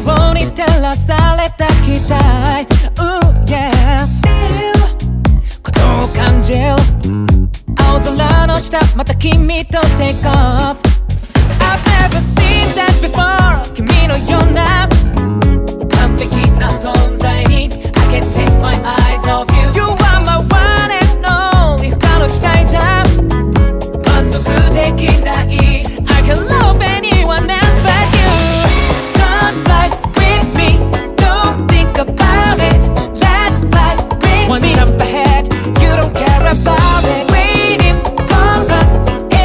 陽に照らされた期待 yeah Feel ことを感じる青空の下また君と Take off I've never seen that before 君のような完璧な存在に I can't take my eyes off you You are my one and only 他の期待じゃ満足できない I can love anyone else but you Don't fight with me Don't think about it Let's fight with One me One jump ahead You don't care about it Waiting for us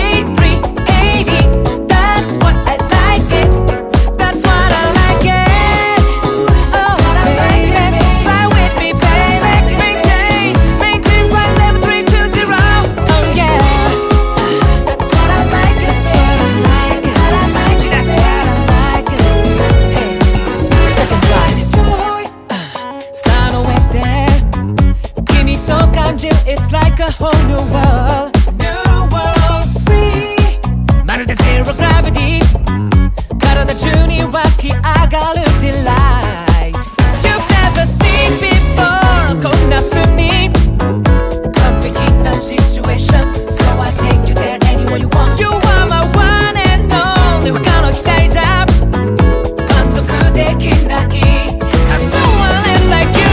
8380 That's what I like it That's what I like it Oh baby Fly with me baby Maintain flight level 320 Oh yeah That's what I like it That's what I like it That's what I like it Hey Second flight Starの上で君と感じる It's like a whole new world New world Free まるで Zero gravity 体中に湧き上がる Delight You've never seen before こんな風に完璧な Situation So I take you there anywhere you want You are my one and only 他の期待じゃ満足できない Cause no one is like you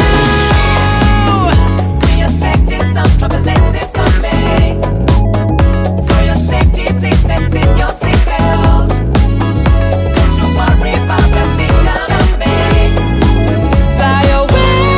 We expected some turbulences coming For your safety please fasten your seatbelt Don't you worry about the thing down on me Fly away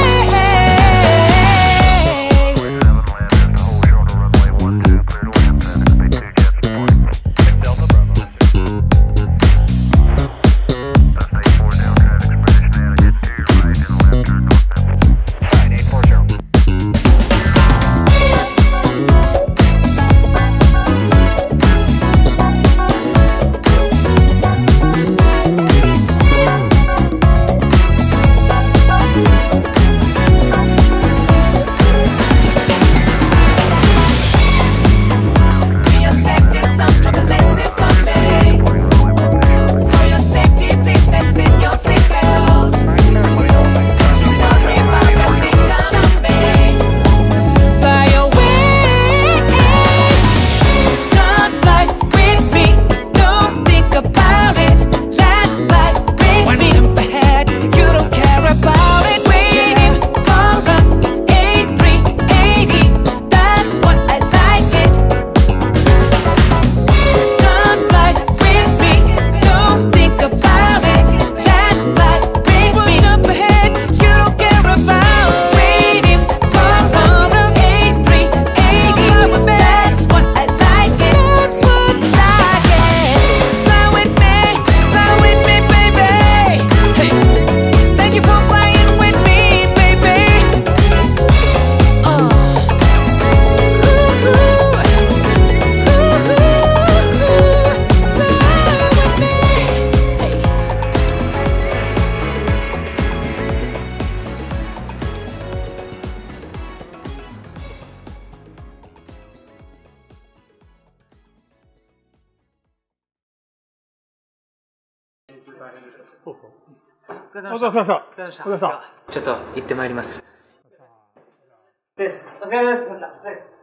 We expected some turbulences coming For your safety please fasten your seatbelt Don't you worry about the thing down on me Fly away Don't fight with me Don't think about it Let's fight with me Jump ahead You don't care about it Waiting for us 8380 That's what I like it Don't fight with me Don't think about it Let's fight with me Jump ahead You don't care about Waiting for us 8380 That's what I like it That's what I like it Fly with me baby Hey Thank you for flying with me baby そうそう。 お疲れ様でした。 お疲れ様お疲れ様でした。 お疲れ様でした。 ちょっと行ってまいります。 です。お疲れ様です。お疲れ様です。